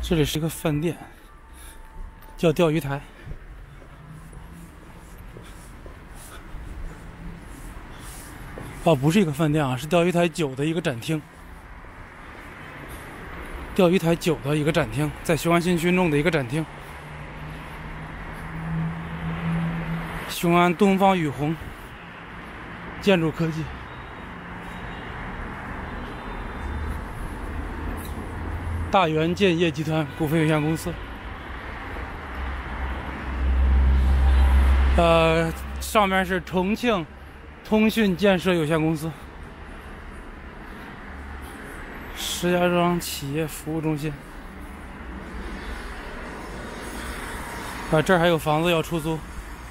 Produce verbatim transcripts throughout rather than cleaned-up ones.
这里是一个饭店，叫钓鱼台。哦，不是一个饭店啊，是钓鱼台酒的一个展厅。钓鱼台酒的一个展厅，在雄安新区弄的一个展厅。雄安东方雨虹建筑科技。 大元建业集团股份有限公司，呃，上面是重庆通讯建设有限公司，石家庄企业服务中心。啊，这儿还有房子要出租。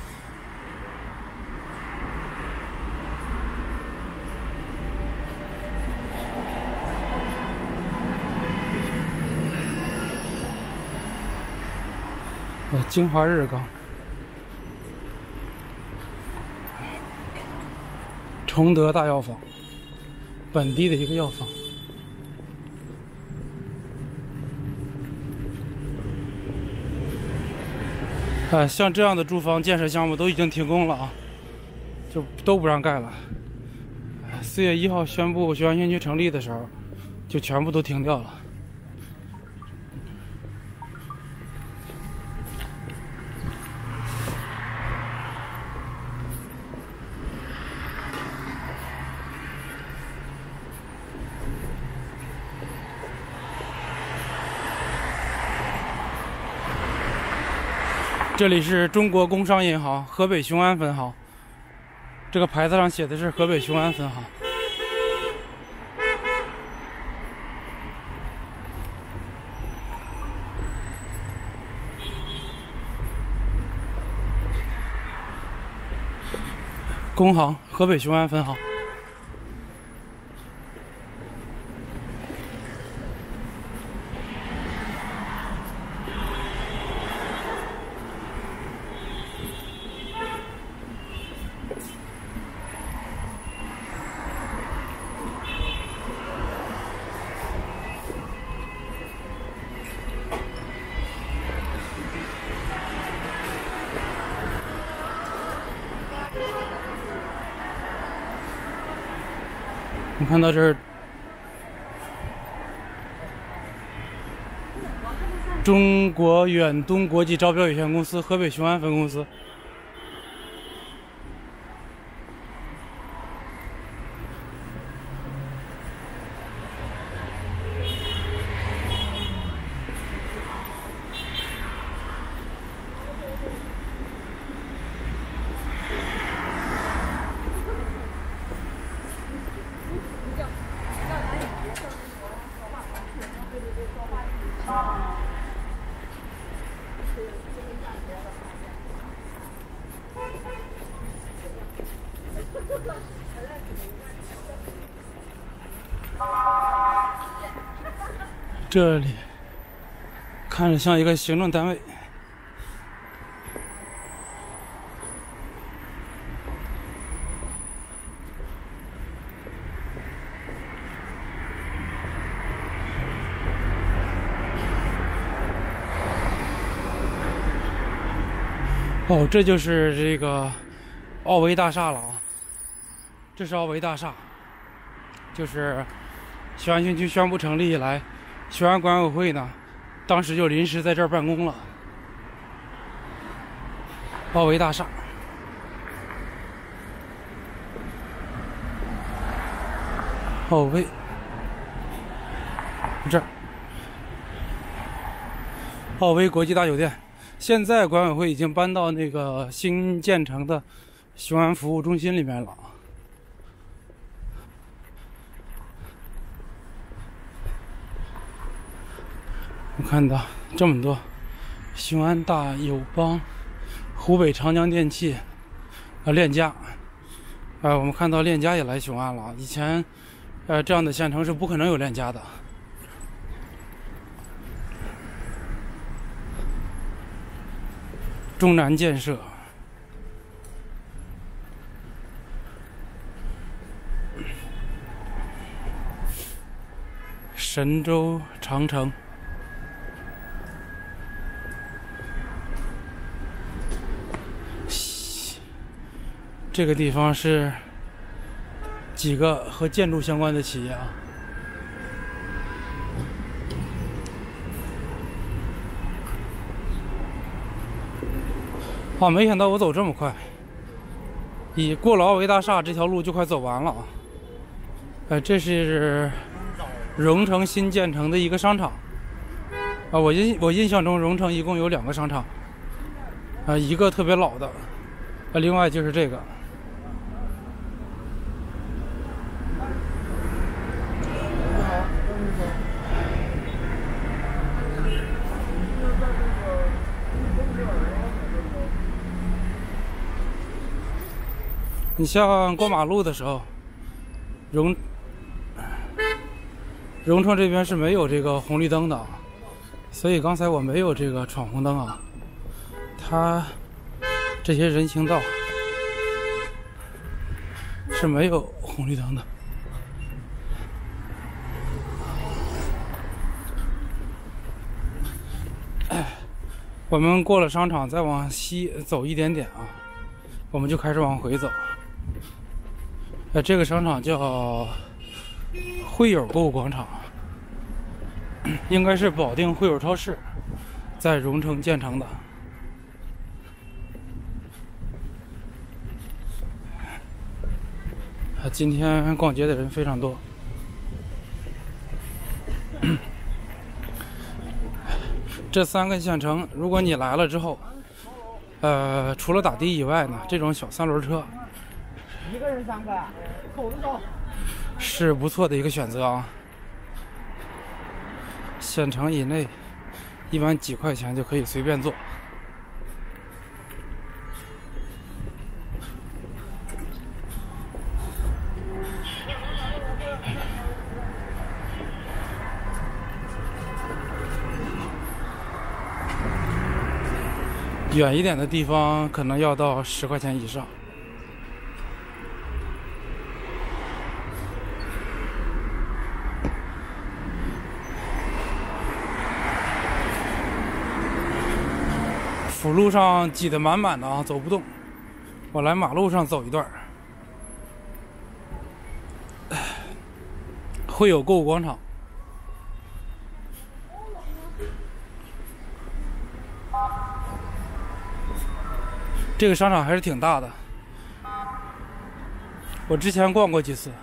呃，京华日钢，崇德大药房，本地的一个药房。哎，像这样的住房建设项目都已经停工了啊，就都不让盖了。四月一号宣布雄安新区成立的时候，就全部都停掉了。 这里是中国工商银行河北雄安分行，这个牌子上写的是河北雄安分行。工行河北雄安分行。 我们看到这儿，中国远东国际招标有限公司河北雄安分公司。这里看着像一个行政单位。哦，这就是这个奥维大厦了啊！这是奥维大厦，就是雄安新区宣布成立以来，雄安管委会呢，当时就临时在这儿办公了。奥维大厦，奥维，这儿，奥维国际大酒店。 现在管委会已经搬到那个新建成的雄安服务中心里面了。我看到这么多，雄安大友邦、湖北长江电器、啊链家，啊我们看到链家也来雄安了。以前，呃这样的县城是不可能有链家的。 中南建设、神州长城、 这个地方是几个和建筑相关的企业啊。啊，没想到我走这么快，一过了奥维大厦这条路就快走完了啊。呃，这是荣成新建成的一个商场啊。我印我印象中荣成一共有两个商场，啊，一个特别老的，啊，另外就是这个。你像过马路的时候，荣荣成这边是没有这个红绿灯的，所以刚才我没有这个闯红灯啊。它这些人行道是没有红绿灯的。我们过了商场，再往西走一点点啊，我们就开始往回走。呃，这个商场叫汇友购物广场，应该是保定汇友超市在荣成建成的。啊，今天逛街的人非常多。这三个县城，如果你来了之后，呃，除了打的以外呢，这种小三轮车， 一个人三个，走着走， 是不错的一个选择啊。县城以内，一般几块钱就可以随便坐。远一点的地方可能要到十块钱以上。辅路上挤得满满的啊，走不动。我来马路上走一段。会有购物广场。这个商场还是挺大的，我之前逛过几次。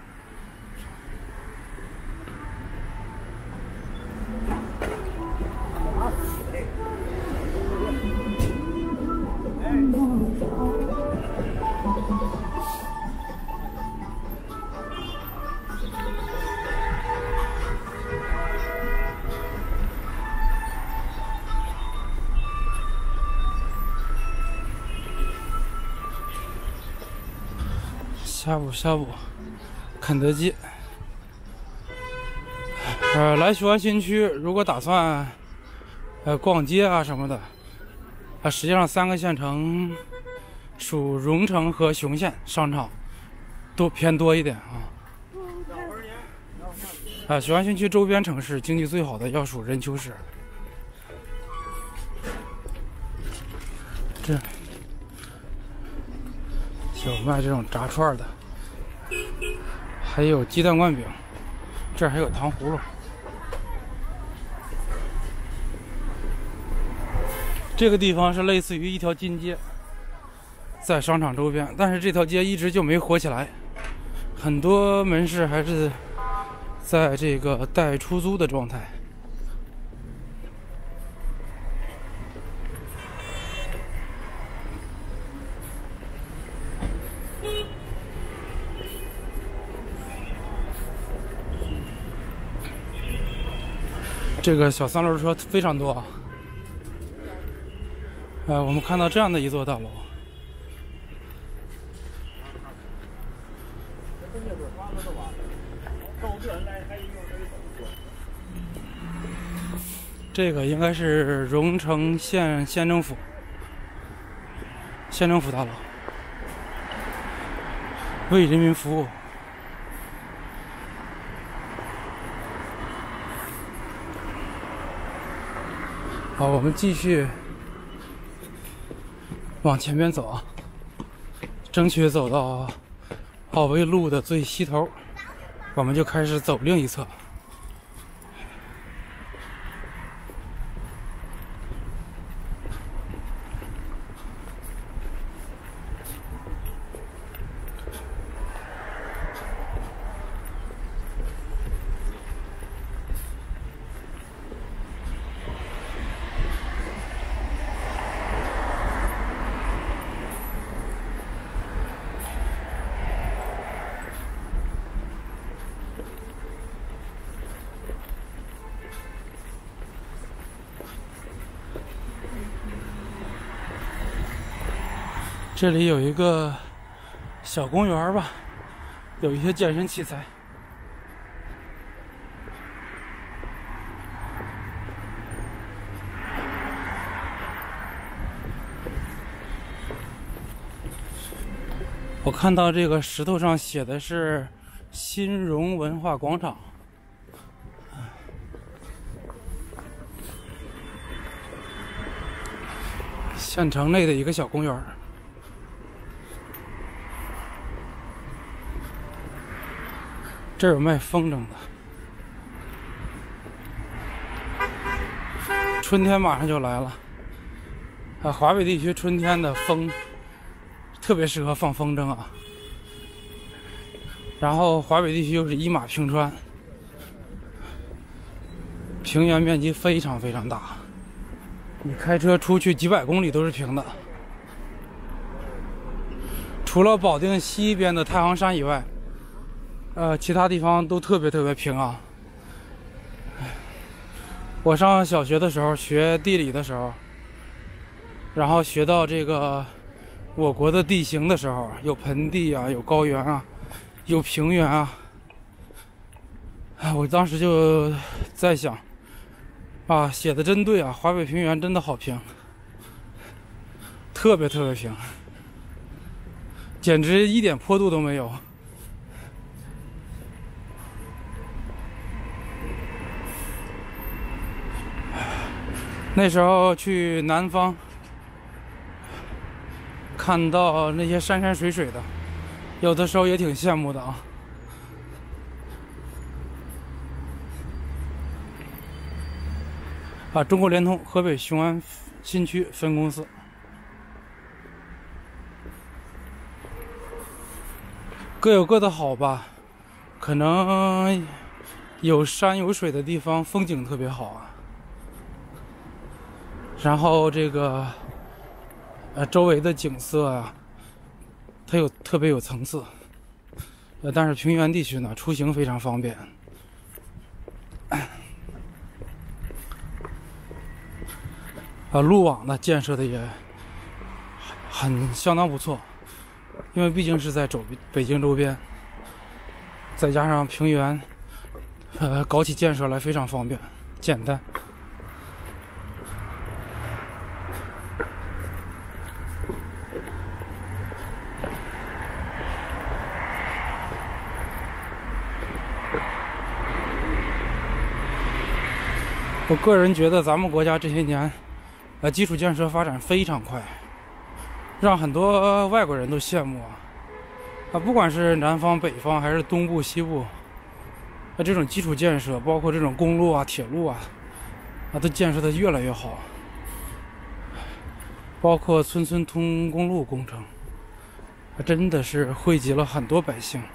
下午下午，肯德基。呃，来雄安新区，如果打算呃逛街啊什么的，啊，实际上三个县城属荣成和雄县商场都偏多一点啊。啊，雄安新区周边城市经济最好的要数任丘市。这有卖这种炸串的，还有鸡蛋灌饼，这儿还有糖葫芦。这个地方是类似于一条金街，在商场周边，但是这条街一直就没火起来，很多门市还是在这个待出租的状态。这个小三轮车非常多啊。呃，我们看到这样的一座大楼，这个应该是荣成县县政府县政府大楼，为人民服务。好，我们继续往前面走啊。 争取走到奥威路的最西头，我们就开始走另一侧。这里有一个小公园吧，有一些健身器材。我看到这个石头上写的是新荣文化广场。县城内的一个小公园。这儿有卖风筝的。春天马上就来了，啊，华北地区春天的风特别适合放风筝啊。然后华北地区又是一马平川，平原面积非常非常大，你开车出去几百公里都是平的。除了保定西边的太行山以外，呃，其他地方都特别特别平啊。我上小学的时候学地理的时候，然后学到这个我国的地形的时候，有盆地啊，有高原啊，有平原啊。哎，我当时就在想，啊，写的真对啊，华北平原真的好平，特别特别平，简直一点坡度都没有。那时候去南方，看到那些山山水水的，有的时候也挺羡慕的啊。啊，中国联通河北雄安新区分公司。各有各的好吧，可能有山有水的地方风景特别好啊。然后这个，呃，周围的景色啊，它有特别有层次。呃，但是平原地区呢，出行非常方便。啊，路网呢建设的也很相当不错，因为毕竟是在周北京周边，再加上平原，呃，搞起建设来非常方便、简单。我个人觉得咱们国家这些年，呃，基础建设发展非常快，让很多外国人都羡慕啊！啊，不管是南方、北方还是东部、西部，啊，这种基础建设，包括这种公路啊、铁路啊，啊，都建设的越来越好。包括村村通公路工程，啊，真的是惠及了很多百姓。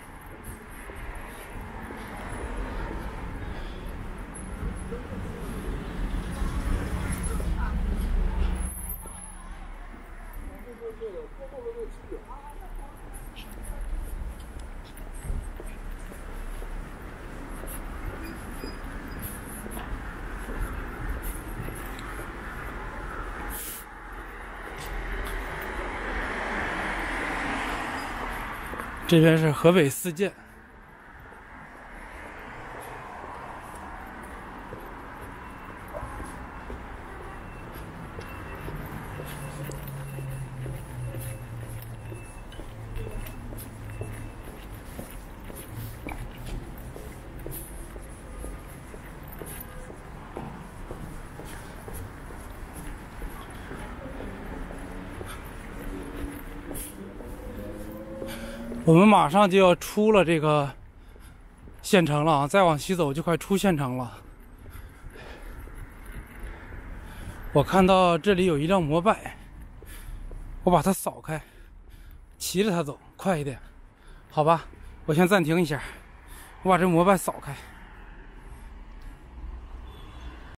这边是河北四涧。 我们马上就要出了这个县城了啊，再往西走就快出县城了。我看到这里有一辆摩拜，我把它扫开，骑着它走，快一点，好吧？我先暂停一下，我把这摩拜扫开。